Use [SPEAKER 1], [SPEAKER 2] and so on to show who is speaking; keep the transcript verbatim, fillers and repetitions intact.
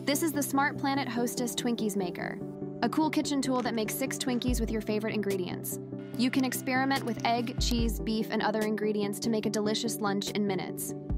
[SPEAKER 1] This is the Smart Planet Hostess Twinkies Maker, a cool kitchen tool that makes six Twinkies with your favorite ingredients. You can experiment with egg, cheese, beef, and other ingredients to make a delicious lunch in minutes.